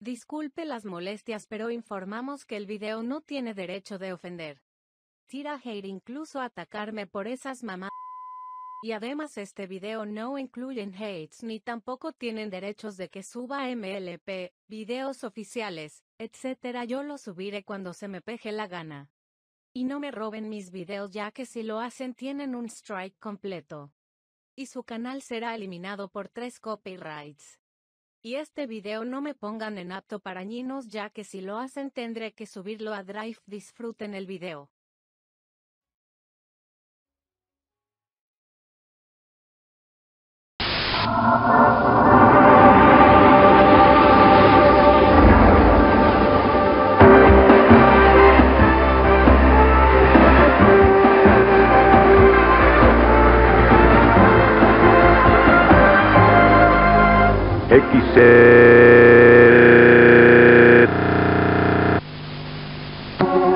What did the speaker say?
Disculpe las molestias, pero informamos que el video no tiene derecho de ofender. Tira hate, incluso atacarme por esas mamás. Y además este video no incluyen hates ni tampoco tienen derechos de que suba MLP, videos oficiales, etc. Yo lo subiré cuando se me peje la gana. Y no me roben mis videos, ya que si lo hacen tienen un strike completo. Y su canal será eliminado por 3 copyrights. Y este video no me pongan en apto para niños, ya que si lo hacen tendré que subirlo a Drive. Disfruten el video. XZ